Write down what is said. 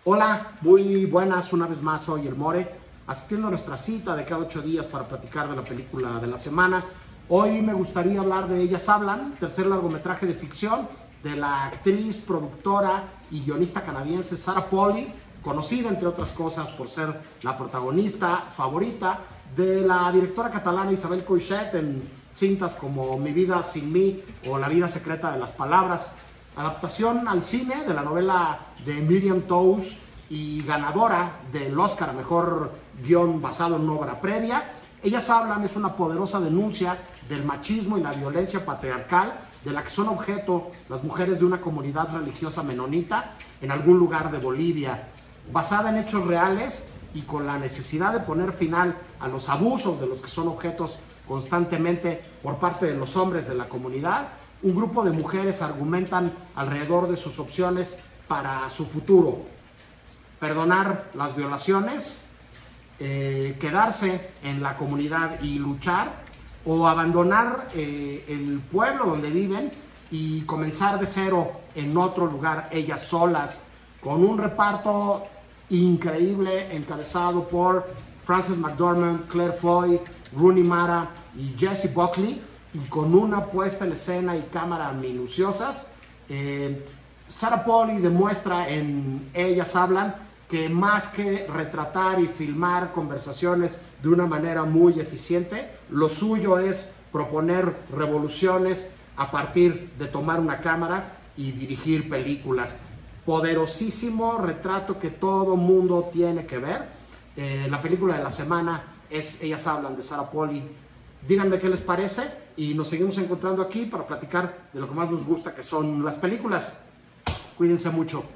Hola, muy buenas, una vez más soy el More, asistiendo a nuestra cita de cada 8 días para platicar de la película de la semana. Hoy me gustaría hablar de Ellas Hablan, tercer largometraje de ficción de la actriz, productora y guionista canadiense Sarah Polley, conocida entre otras cosas por ser la protagonista favorita de la directora catalana Isabel Coixet en cintas como Mi vida sin mí o La vida secreta de las palabras. Adaptación al cine de la novela de Miriam Toews y ganadora del Oscar a Mejor Guión basado en una obra previa. Ellas Hablan es una poderosa denuncia del machismo y la violencia patriarcal de la que son objeto las mujeres de una comunidad religiosa menonita en algún lugar de Bolivia. Basada en hechos reales y con la necesidad de poner final a los abusos de los que son objetos constantemente por parte de los hombres de la comunidad, un grupo de mujeres argumentan alrededor de sus opciones para su futuro: perdonar las violaciones, quedarse en la comunidad y luchar, o abandonar el pueblo donde viven y comenzar de cero en otro lugar ellas solas, con un reparto increíble encabezado por Frances McDormand, Claire Foy, Rooney Mara y Jessie Buckley, y con una puesta en escena y cámara minuciosas. Sarah Polley demuestra en Ellas Hablan que más que retratar y filmar conversaciones de una manera muy eficiente, lo suyo es proponer revoluciones a partir de tomar una cámara y dirigir películas. Poderosísimo retrato que todo mundo tiene que ver. La película de la semana es Ellas Hablan, de Sarah Polley. Díganme qué les parece y nos seguimos encontrando aquí para platicar de lo que más nos gusta, que son las películas. Cuídense mucho.